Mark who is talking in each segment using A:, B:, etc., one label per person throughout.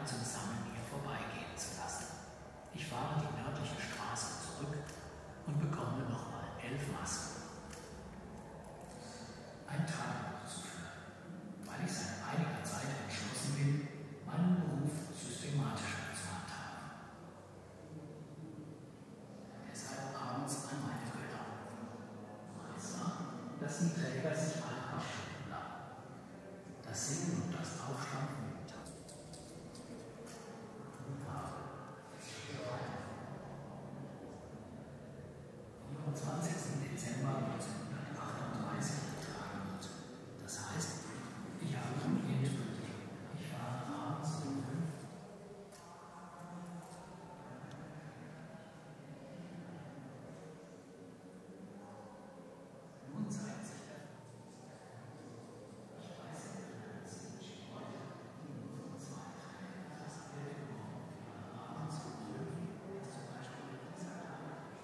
A: zum Sammeln hier vorbeigehen zu lassen. Ich fahre die nördliche Straße zurück und bekomme nochmal 11 Masken. Ein Tagebuch zu führen, weil ich seit einiger Zeit entschlossen bin, meinen Beruf systematischer zu handhaben. Deshalb abends an meine Götter rufen. Meister, dass die Träger sich alle abschicken lassen. Das Singen und das Aufstampfen. Am 20. Dezember 1938 getragen wird. Das heißt, ich habe Familie tödlich. Ich fahre abends um 5. Nun zeigt sich der. Ich weiß nicht, dass ich heute nur von 2 Tränen das Geld bekommen. Abends um 5 ist zum Beispiel dieser Tag.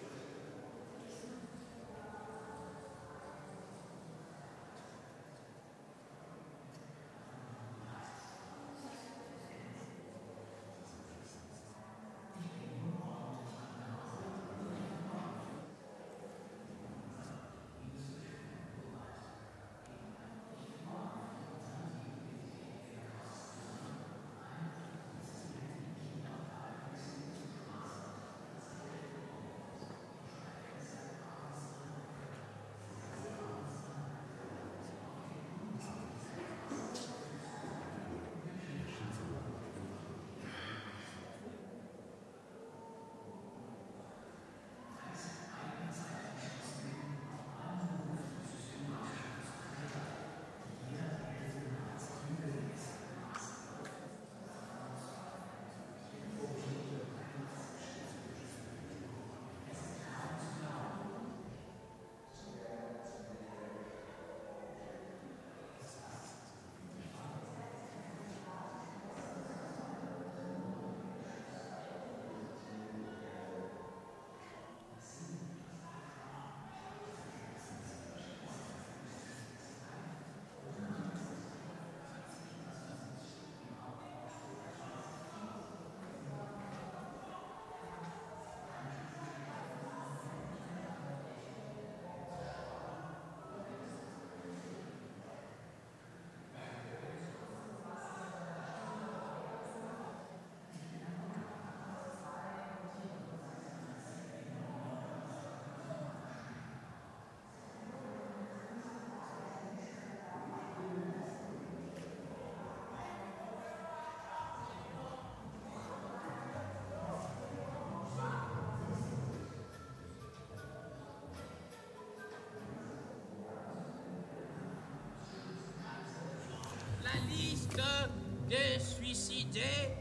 B: Des suicidés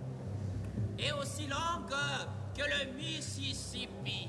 B: est aussi longue que le Mississippi.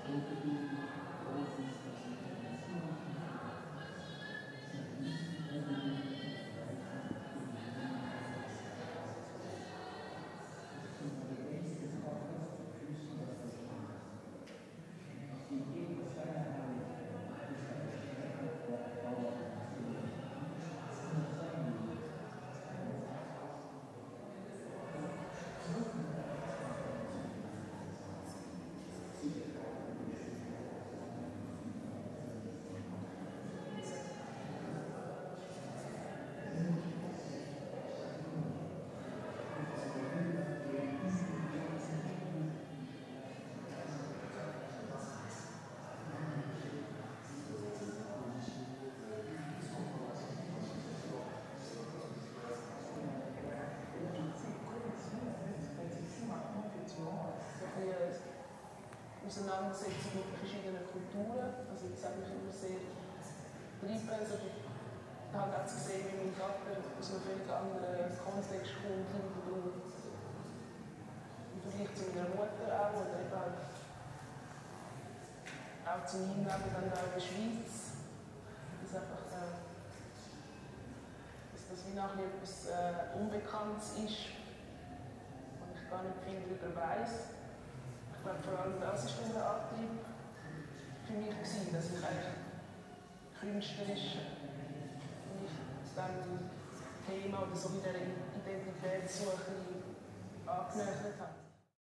C: Auseinandersetzung mit verschiedenen Kulturen. Also das hat mich immer sehr getrieben. Also ich habe auch gesehen, wie mein Vater aus einem völlig anderen Kontext kommt, Hintergrund. Im Vergleich zu meiner Mutter auch, oder eben auch zu meinem Leben dann auch in der Schweiz. Dass einfach, dass das wie nachher etwas Unbekanntes ist und ich gar nicht viel darüber weiss. Ich glaube, vor allem das war der Antrieb für mich, dass ich eigentlich künstlerisch mich dem Thema oder so in dieser Identitätssuche angenähert habe.